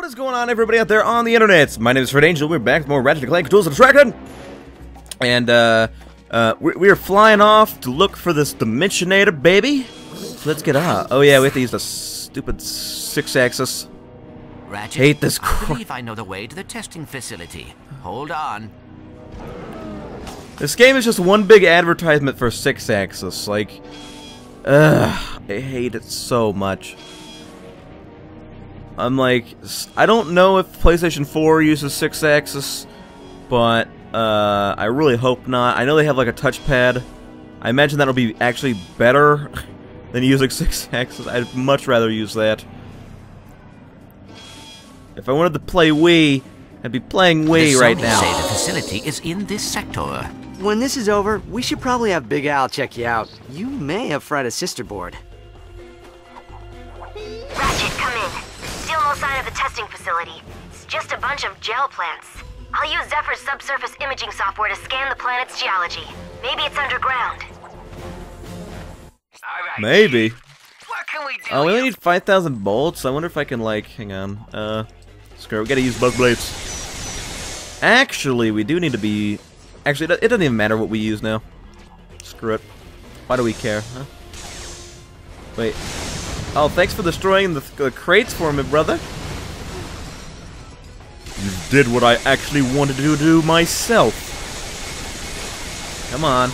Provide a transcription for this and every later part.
What's going on, everybody out there on the internet? My name is FearedAngel. We're back with more Ratchet and Clank Tools of Attraction. And, we're flying off to look for this Dimensionator, baby. So let's get out. Oh, yeah, we have to use the stupid 6-axis. Ratchet, Hate this I crap. believe I know the way to the testing facility. Hold on. This game is just one big advertisement for 6-axis. Like, I hate it so much. I'm like, I don't know if PlayStation 4 uses 6-axis, but I really hope not. I know they have like a touchpad. I imagine that'll be actually better than using 6-axis. I'd much rather use that. If I wanted to play Wii, I'd be playing Wii right now. Say the facility is in this sector. When this is over, we should probably have Big Al check you out. You may have fried a sister board. Ratchet, come in. Still no sign of the testing facility. It's just a bunch of gel plants. I'll use Zephyr's subsurface imaging software to scan the planet's geology. Maybe it's underground. Alright. Maybe. What can we do? Oh, we only need 5,000 bolts. I wonder if I can, like, hang on. Screw it. We gotta use bug blades. Actually, we do need to be... Actually, it doesn't even matter what we use now. Screw it. Why do we care, huh? Wait. Oh, thanks for destroying the crates for me, brother. You did what I actually wanted to do myself. Come on.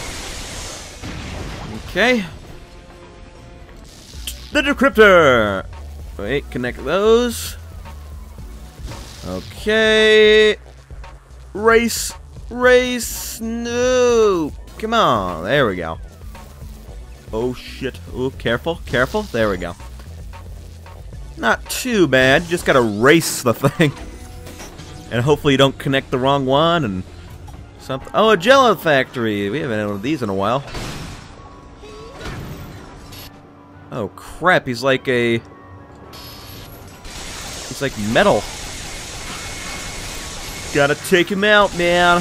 Okay. The decryptor! Wait, connect those. Okay. Race. No! Come on. There we go. Oh, shit. Oh, careful. Careful. There we go. Not too bad. You just gotta race the thing. And hopefully you don't connect the wrong one and something. Oh, a Jello factory. We haven't had one of these in a while. Oh, crap. He's like a... He's like metal. Gotta take him out, man.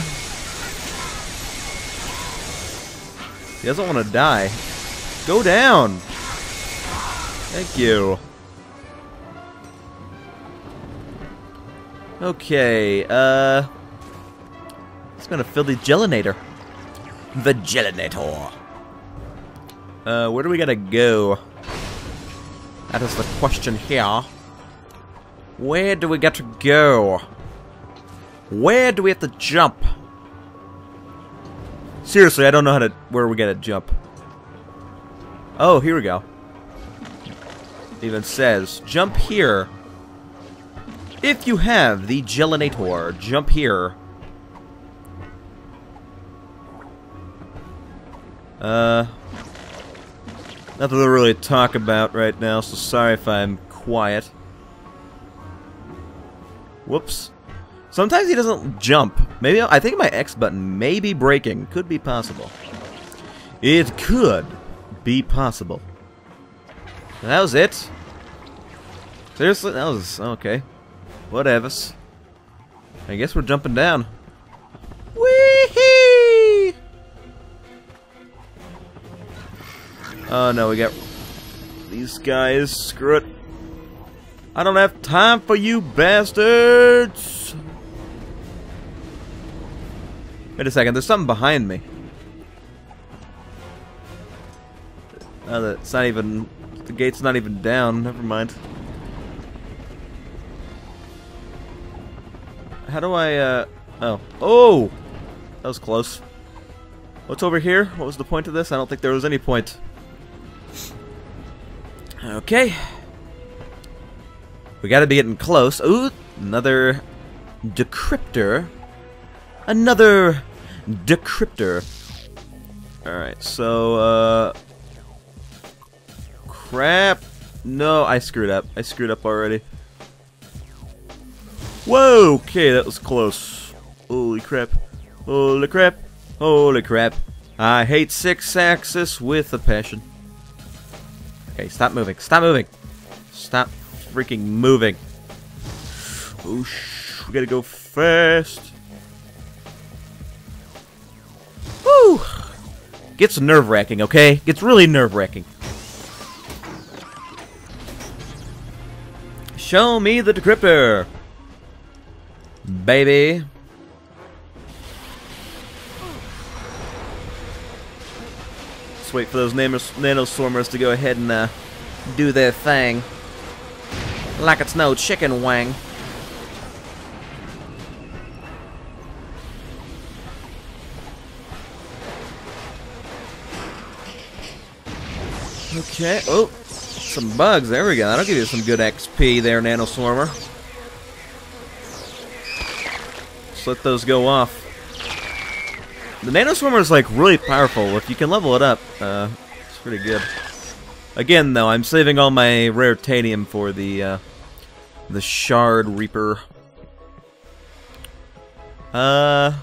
He doesn't want to die. Go down. Thank you. Okay, it's gonna fill the gelinator. The gelinator. Where do we gotta go? That is the question here. Where do we got to go? Where do we have to jump? Seriously, I don't know how to where we gotta jump. Oh, here we go. It even says, jump here. If you have the gelinator, jump here. Nothing to really talk about right now, so sorry if I'm quiet. Whoops. Sometimes he doesn't jump. Maybe I think my X button may be breaking. Could be possible. It could be possible. That was it. Seriously, that was okay. Whatevers. I guess we're jumping down. Wee-hee! Oh no, we got these guys. Screw it. I don't have time for you bastards. Wait a second, there's something behind me. Oh, that's not even... The gate's not even down. Never mind. How do I, Oh. Oh! That was close. What's over here? What was the point of this? I don't think there was any point. Okay. We gotta be getting close. Ooh! Another... decryptor. Another... decryptor. Alright, so, crap. No, I screwed up. I screwed up already. Whoa! Okay, that was close. Holy crap. Holy crap. Holy crap. I hate 6-axis with a passion. Okay, stop moving. Stop moving. Stop freaking moving. Oh, we gotta go fast. Woo! Gets nerve-wracking, okay? Gets really nerve-wracking. Show me the decryptor. baby. Let's wait for those nanoswarmers to go ahead and do their thing. Like it's no chicken wing. Okay, oh, some bugs, there we go. That'll give you some good XP there, nanoswarmer. Let's let those go off. The nanoswarmer is like really powerful. If you can level it up, it's pretty good. Again, though, I'm saving all my rare titanium for the Shard Reaper. Oh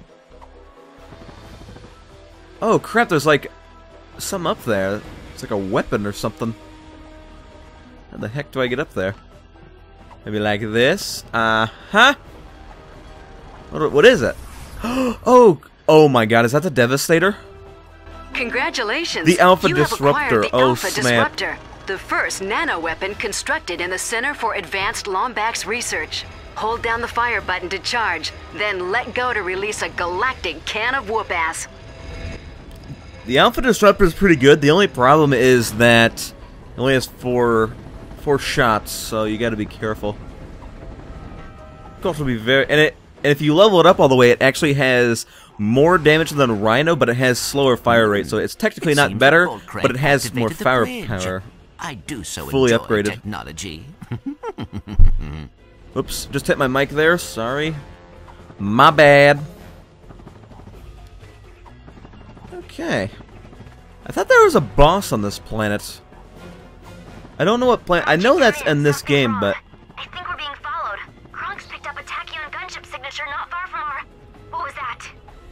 crap! There's like some up there. It's like a weapon or something. How the heck do I get up there? Maybe like this? Huh? What is it? Oh my god, is that the Devastator? Congratulations! The Alpha you Disruptor. Have acquired the Oh Alpha snap. Disruptor, the first nano-weapon constructed in the Center for Advanced Lombax Research. Hold down the fire button to charge, then let go to release a galactic can of whoop-ass. The Alpha Disruptor is pretty good. The only problem is that it only has four shots, so you got to be careful. Got to be very and if you level it up all the way, it actually has more damage than Rhino, but it has slower fire rate, so it's technically not better, but it has more firepower. I do so fully enjoy upgraded. Technology. Oops, just hit my mic there. Sorry, my bad. Okay. I thought there was a boss on this planet. I don't know what planet. I know that's in this game, but I think we're being followed. Kronk's picked up a Tachyon gunship signature not far from our... What was that?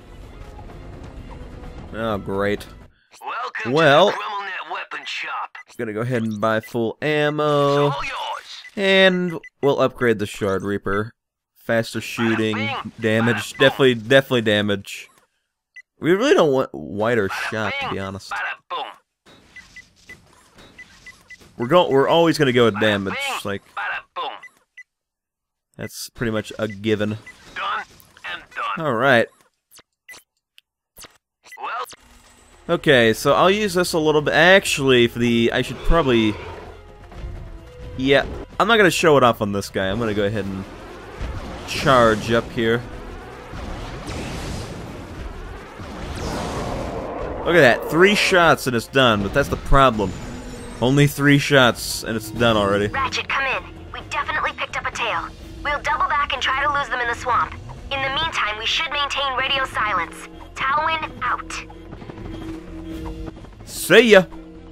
oh great. Welcome Well, to the Kremlnet weapon shop. gonna go ahead and buy full ammo, All yours. and we'll upgrade the Shard Reaper. Faster shooting, damage, definitely damage. We really don't want wider shot, to be honest. Bada boom. We're always gonna go with damage. Bing, Like bada boom. that's pretty much a given. Done and done. All right. Well, Okay, so I'll use this a little bit. Actually, for the I should probably. Yeah, I'm not gonna show it off on this guy. I'm gonna go ahead and charge up here. Look at that, 3 shots and it's done, but that's the problem. Only 3 shots and it's done already. Ratchet, come in. We definitely picked up a tail. We'll double back and try to lose them in the swamp. In the meantime, we should maintain radio silence. Talwyn out. See ya!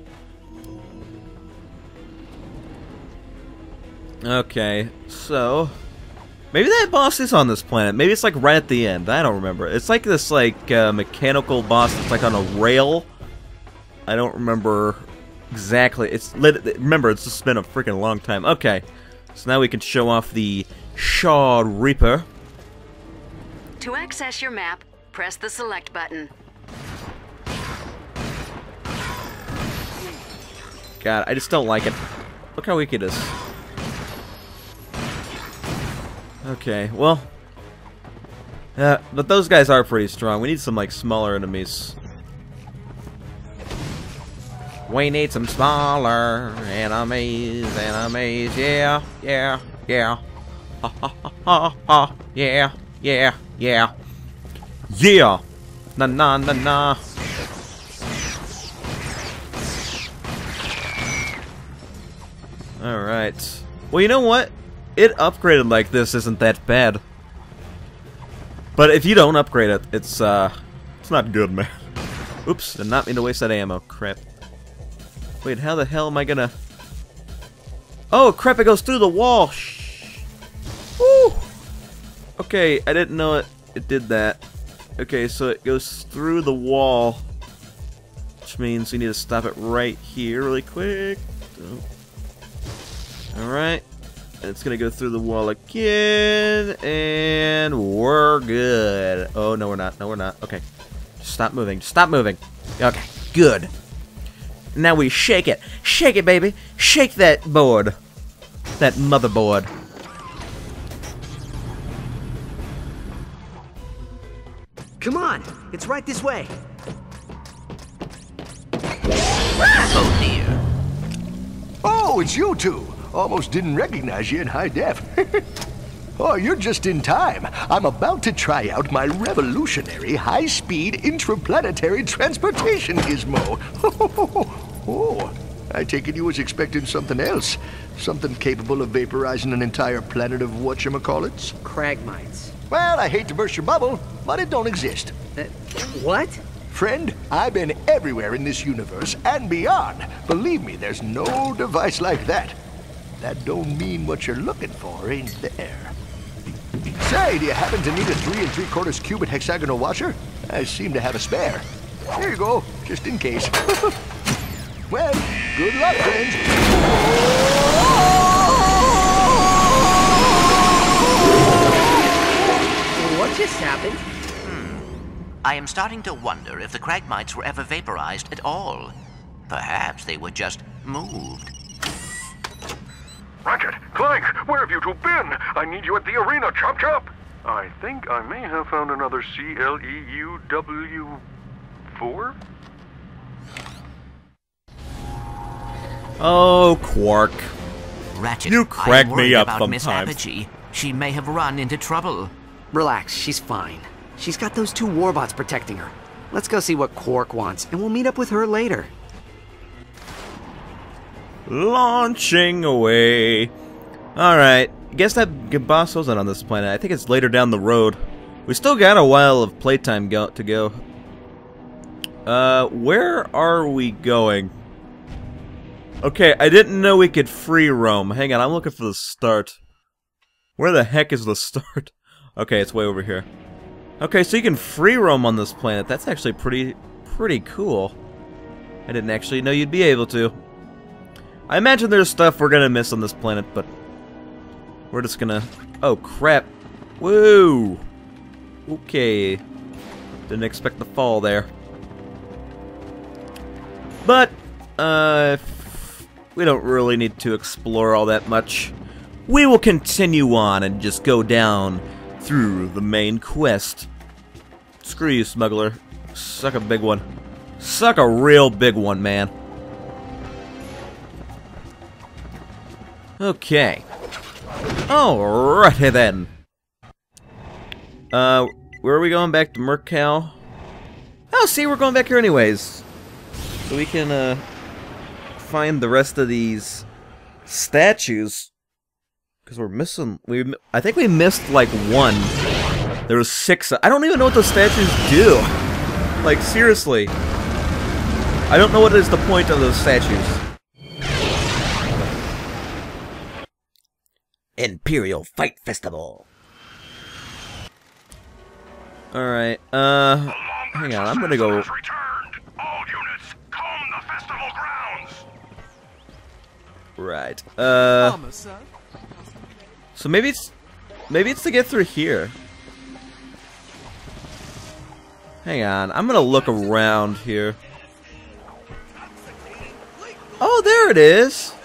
Okay, so... maybe that boss is on this planet. Maybe it's like right at the end. I don't remember. It's like this like mechanical boss that's like on a rail. I don't remember exactly. Remember, it's just been a freaking long time. Okay, so now we can show off the Shard Reaper. To access your map, press the select button. God, I just don't like it. Look how weak it is. Okay, well, but those guys are pretty strong. We need some like smaller enemies. We need some smaller enemies, yeah, yeah, yeah. Ha ha ha ha ha, yeah, yeah, yeah. Yeah! Na na na na. Alright. Well, you know what? It upgraded like this isn't that bad. But if you don't upgrade it, it's not good, man. Oops, did not mean to waste that ammo. Crap. Wait, how the hell am I gonna... oh, crap, it goes through the wall! Shh. Woo! Okay, I didn't know it did that. Okay, so it goes through the wall. Which means we need to stop it right here really quick. Alright. And it's gonna go through the wall again. And we're good. Oh, no we're not. No we're not. Okay. Stop moving. Stop moving. Okay, good. Now we shake it. Shake it, baby. Shake that board. That motherboard. Come on, it's right this way. Oh dear. Oh, it's you two. Almost didn't recognize you in high def. Oh, you're just in time. I'm about to try out my revolutionary high-speed intraplanetary transportation gizmo. Oh, I take it you was expecting something else. Something capable of vaporizing an entire planet of whatchamacallits? Cragmites. Well, I hate to burst your bubble, but it don't exist. What? Friend, I've been everywhere in this universe and beyond. Believe me, there's no device like that. That don't mean what you're looking for ain't there. Say, do you happen to need a 3 3/4 cubit hexagonal washer? I seem to have a spare. Here you go, just in case. Well, good luck, friends. What just happened? I am starting to wonder if the Cragmites were ever vaporized at all. Perhaps they were just moved. Ratchet, Clank, where have you two been? I need you at the arena, chop chop. I think I may have found another CLEUW4? Oh, Quark. Ratchet, You crack I'm me worried up about Miss sometimes. Apogee. She may have run into trouble. Relax, she's fine. She's got those 2 warbots protecting her. Let's go see what Quark wants, and we'll meet up with her later. Launching away. Alright. Guess that boss wasn't on this planet. I think it's later down the road. We still got a while of playtime to go. Where are we going? Okay, I didn't know we could free roam. Hang on, I'm looking for the start. Where the heck is the start? Okay, it's way over here. Okay, so you can free roam on this planet. That's actually pretty cool. I didn't actually know you'd be able to. I imagine there's stuff we're gonna miss on this planet, but we're just gonna... Oh, crap. Whoa! Okay. Didn't expect the fall there. But, we don't really need to explore all that much. We will continue on and just go down through the main quest. Screw you, smuggler. Suck a big one. Suck a real big one, man. Okay. Alrighty then. Where are we going? Back to Mercal? Oh, see, we're going back here anyways. So we can, find the rest of these statues. Because we're missing... I think we missed, like, 1. There was 6... I don't even know what the statues do. Like, seriously. I don't know what is the point of those statues. Imperial Fight Festival. Alright, hang on, I'm gonna go... Returned. All units, comb the festival grounds. Right, so maybe it's to get through here. Hang on, I'm gonna look around here. Oh, there it is!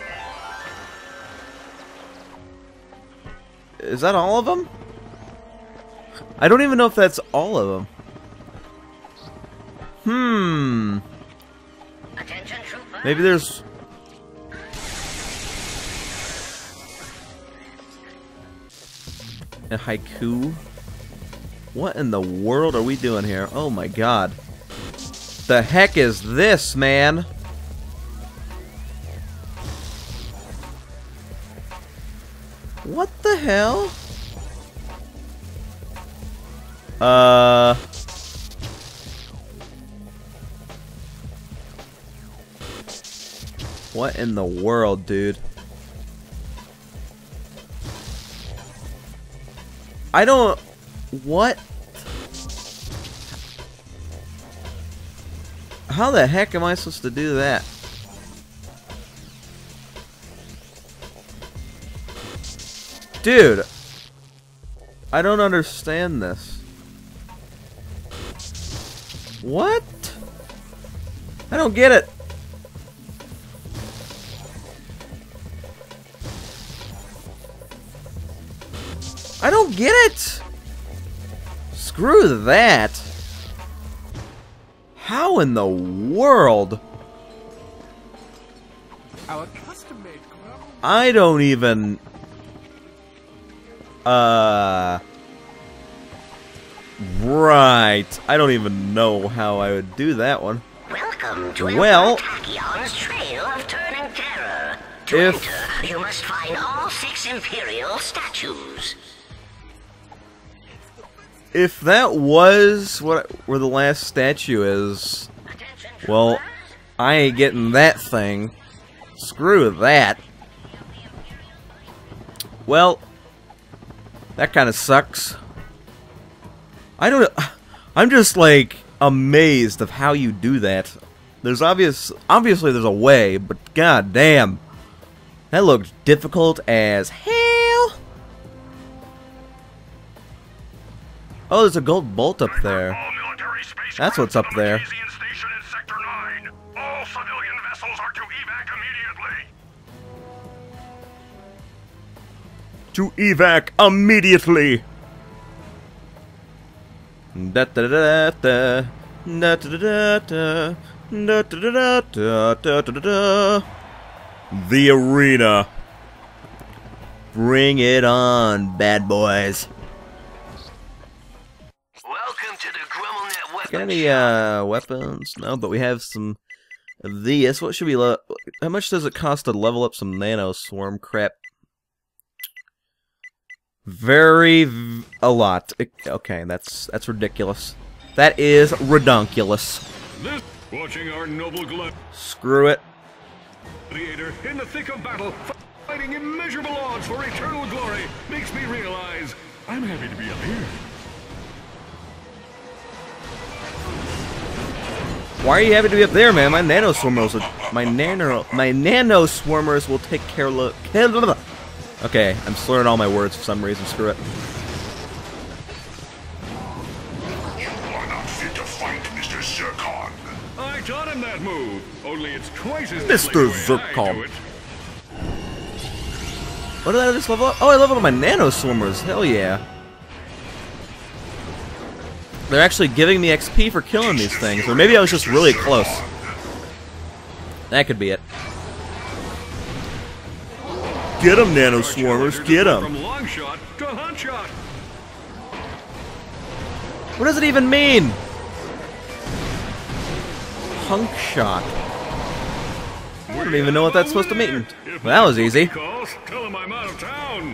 Is that all of them? I don't even know if that's all of them. Maybe there's... a haiku? What in the world are we doing here? Oh my god. The heck is this, man? What the hell? What in the world, dude? I don't... What? How the heck am I supposed to do that? Dude! I don't understand this. What? I don't get it. I don't get it! Screw that! How in the world? Our custom-made club. I don't even... Right. I don't even know how I would do that one. Welcome to Well, Takyon's Trail of Turning Terror. To if- enter, you must find all 6 imperial statues. if that was where the last statue is, well, I ain't getting that thing. Screw that. Well, that kind of sucks. I'm just like amazed of how you do that. There's obviously there's a way, but god damn. That looked difficult as hell. Oh, there's a gold bolt up there. That's what's up there. All civilian vessels are to evac immediately. To evac immediately. Da da da da da da da da da da da da da da. The arena. Bring it on, bad boys. Welcome to the GremmelNet weapon Got any weapons? No, but we have some of these. What should we how much does it cost to level up some nano swarm crap? A lot. Okay, that's ridiculous. That is redonkulous. Watching our noble Screw it. gladiator in the thick of battle, fighting immeasurable odds for eternal glory, makes me realize I'm happy to be up here. Why are you happy to be up there, man? My nano swarmers will take care of. Okay, I'm slurring all my words for some reason. Screw it. You are not fit to fight, Mr. Zircon. I taught him that move. Only it's twice as Mr. Zircon. What did I just level up? Oh, I leveled up my nano swarmers. Hell yeah. They're actually giving me XP for killing these things, or maybe I was just really close. That could be it. Get them, nano swarmers, get them. From long shot to hot shot. What does it even mean? Hunk shot. I don't even know what that's supposed to mean. Well, that was easy. Tell him I'm out of town.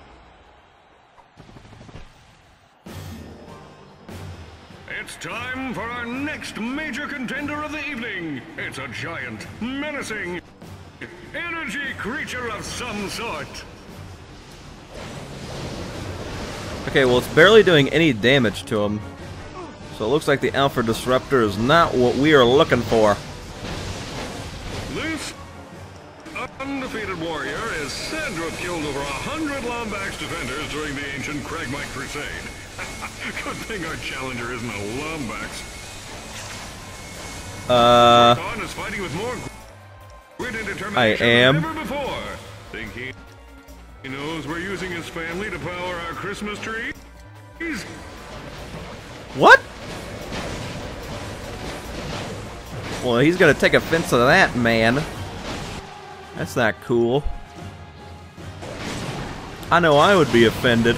It's time for our next major contender of the evening. It's a giant, menacing, energy creature of some sort. Okay, well, it's barely doing any damage to him. So it looks like the Alpha Disruptor is not what we are looking for. This undefeated warrior is said to have killed over 100 Lombax defenders during the ancient Cragmite Crusade. Good thing our challenger isn't a Lombax. Zircon is fighting with more grit and determination than ever before. Think he knows we're using his family to power our Christmas trees? What? Well, he's gonna take offense to that, man. That's not cool. I know I would be offended.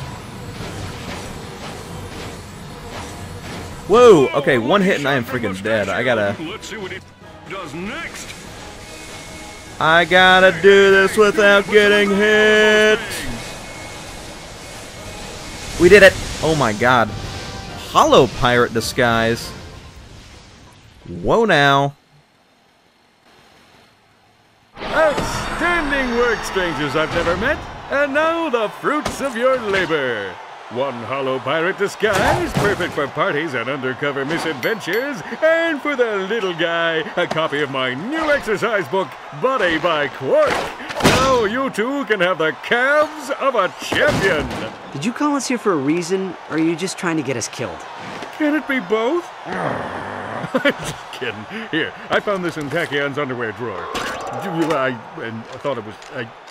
Whoa! Okay, one hit and I am freaking dead. Let's see what he does next. I gotta do this without getting hit. We did it! Oh my god. Hollow pirate disguise. Whoa now. Outstanding work, strangers I've never met. And now the fruits of your labor. One hollow pirate disguise, perfect for parties and undercover misadventures. And for the little guy, a copy of my new exercise book, Body by Quark. Now you two can have the calves of a champion. Did you call us here for a reason, or are you just trying to get us killed? Can it be both? I'm just kidding. Here, I found this in Tachyon's underwear drawer. I thought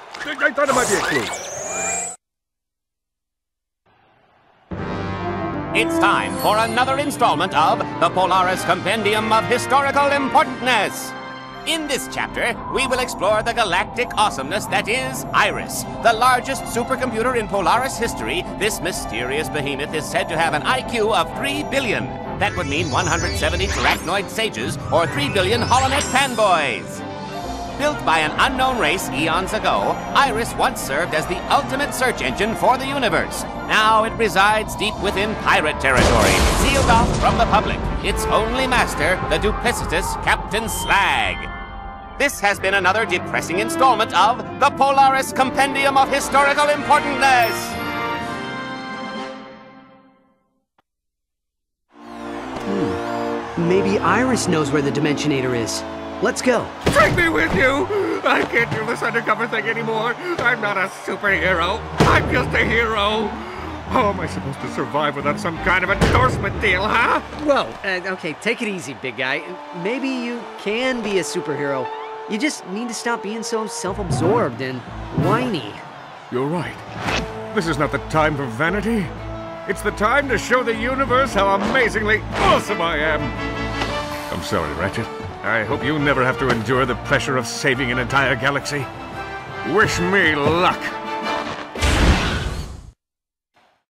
it might be a clue. It's time for another installment of the Polaris Compendium of Historical Importantness. In this chapter, we will explore the galactic awesomeness that is Iris. The largest supercomputer in Polaris history, this mysterious behemoth is said to have an IQ of 3 billion. That would mean 170 Terracnoid sages or 3 billion Holonet fanboys. Built by an unknown race eons ago, Iris once served as the ultimate search engine for the universe. Now it resides deep within pirate territory, sealed off from the public. Its only master, the duplicitous Captain Slag. This has been another depressing installment of the Polaris Compendium of Historical Importantness. Maybe Iris knows where the Dimensionator is. Let's go. Take me with you! I can't do this undercover thing anymore. I'm not a superhero. I'm just a hero. How am I supposed to survive without some kind of endorsement deal, huh? Well, okay, take it easy, big guy. Maybe you can be a superhero. You just need to stop being so self-absorbed and whiny. You're right. This is not the time for vanity. It's the time to show the universe how amazingly awesome I am. I'm sorry, Ratchet. I hope you never have to endure the pressure of saving an entire galaxy. Wish me luck.